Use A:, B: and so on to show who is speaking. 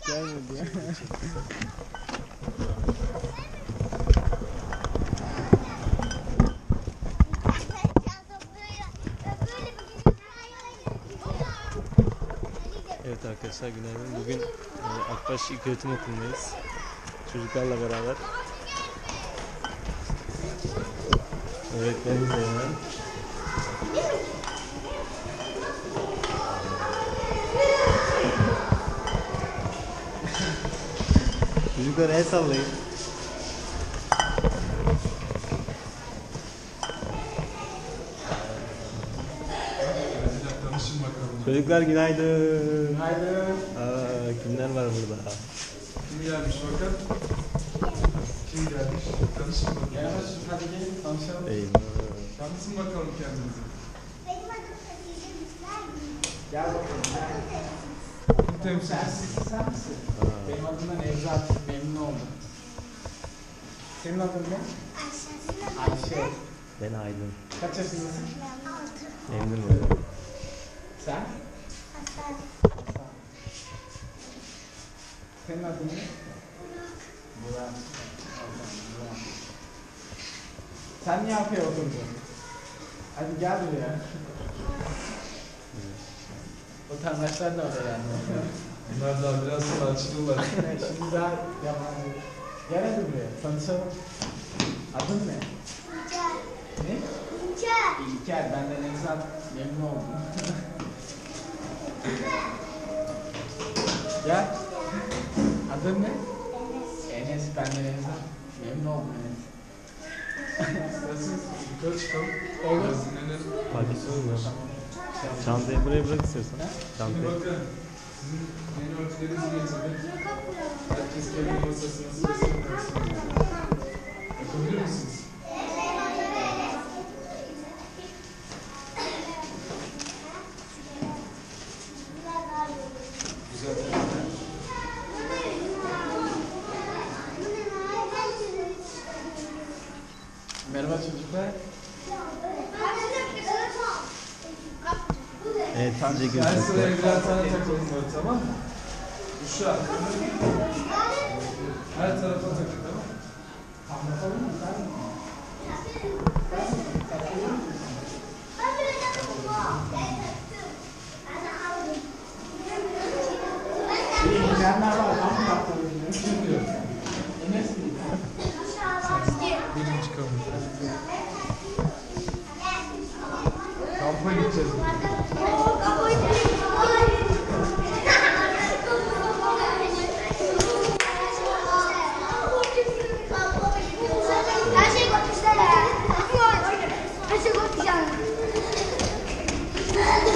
A: Gelmedi ya. Evet arkadaşlar günaydın. Bugün Akbaş İlköğretim Okulu'ndayız. Çocuklarla beraber. Öğretmenimiz de yani. Çocuklar el sallayın. Çocuklar günaydın.
B: Günaydın.
A: Kimler var burada?
B: Kim gelmiş bakalım? Kim gelmiş? Tanışın bakalım. Gelmez, hadi gelin tanışalım.
A: Eyvallah.
B: Tanısın bakalım kendinizi.
C: Benim adım Hatice Müsler.
B: Gel bakalım. Kim temsilcisi?
D: Sen misin? Benim adım da Nevzat. Memnun oldum. Senin adın ne? Ayşe.
A: Ben Aydın.
D: Kaç yaşındasın?
A: Memnun oldum.
D: Sen?
C: Hasan.
D: Senin adın ne? Burak. Burak. Sen niye arkaya oturdun? Hadi gel buraya. Vatandaşlar da oraya yani.
B: Bunlar daha biraz sonra açılırlar.
D: Şimdi daha yabancı. Gel hadi buraya. Tanışalım. Adın ne?
C: İlker.
D: Ne?
C: İlker.
D: İlker. Ben de Nevzat. Memnun oldum. Gel. Adın ne?
C: Enes.
D: Enes. Ben de Nevzat. Memnun oldum Enes.
B: Nasılsınız? Yukarı çıkalım.
D: Olur.
B: Dinlenelim.
A: Hadi sorun. Çantayı buraya bırak istiyorsan.
B: Şimdi
A: Çantayı.
B: bakın. Sizin yeni örtülerinizi getirdim. Herkes kendi masasına sırasını versin. Yapabilir misiniz? Güzel.
D: Merhaba çocuklar.
A: Evet, sizce
B: Her
A: görüşürüz.
B: sıraya birer tane takalım böyle, tamam mı? Uşağı. Her tarafa takın, tamam mı?
D: Anlatalım mı? Sen mi? İyi günler var. Ben mi yaptım?
B: Kim diyor?
D: Enes mi?
B: Gelin çıkalım. Kampa gideceğiz.
C: Her şey konuşlar. Her şey konuşlar.